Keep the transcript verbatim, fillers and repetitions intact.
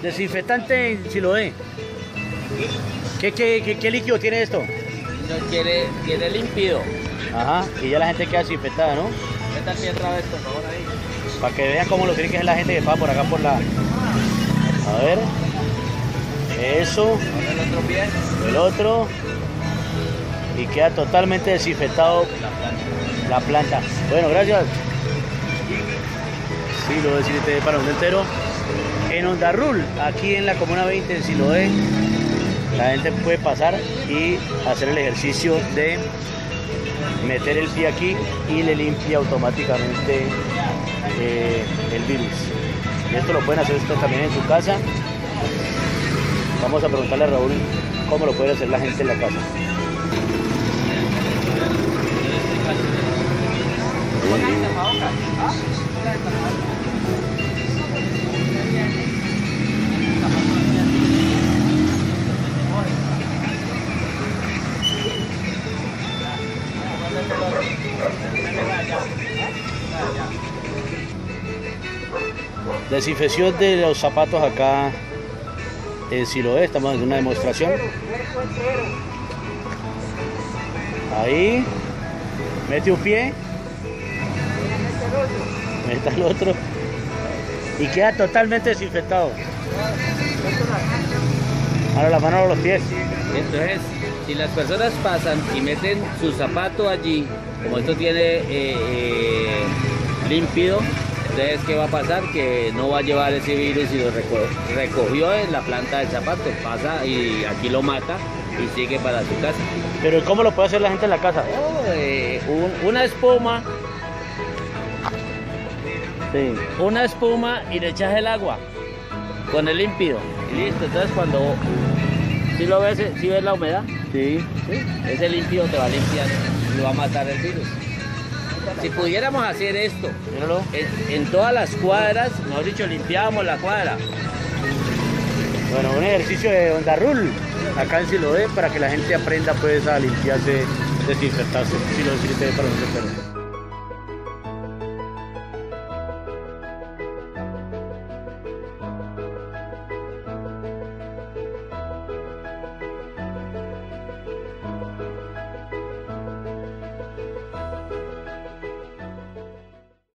Desinfectante en Siloé. ¿Qué, qué, qué, qué líquido tiene esto? No tiene, tiene límpido. Ajá, y ya la gente queda desinfectada, ¿no? Meta el pie otra vez, por favor, ahí. Para que vean cómo lo tiene que hacer la gente que pasa por acá por la... A ver. Eso. Ahora el otro pie. El otro. Y queda totalmente desinfectado La planta. la planta. Bueno, gracias. Siloé, Siloé para un entero. En Hondarrul, aquí en la Comuna veinte en Siloé, la gente puede pasar y hacer el ejercicio de meter el pie aquí y le limpia automáticamente eh, el virus. Y esto lo pueden hacer ustedes también en su casa. Vamos a preguntarle a Raúl cómo lo puede hacer la gente en la casa. Desinfección de los zapatos acá en Siloé, estamos haciendo una demostración. Ahí, mete un pie, mete el otro y queda totalmente desinfectado. Ahora la mano a los pies. Entonces, si las personas pasan y meten su zapato allí, como esto tiene eh, eh, límpido, entonces ¿qué va a pasar? Que no va a llevar ese virus y lo reco recogió en la planta del zapato, pasa y aquí lo mata y sigue para su casa. Pero ¿cómo lo puede hacer la gente en la casa? Oh, eh, un, una espuma, Sí. una espuma y le echas el agua con el límpido y listo. Entonces cuando, si lo ves, si ves la humedad, Sí. ¿sí? Ese límpido te va a limpiar y va a matar el virus. Si pudiéramos hacer esto Míralo. en, en todas las cuadras, mejor dicho, limpiábamos la cuadra. Bueno, un ejercicio de Hondarrul acá en Siloé para que la gente aprenda pues a limpiarse, desinfectarse. Siloé, Siloé para un entero.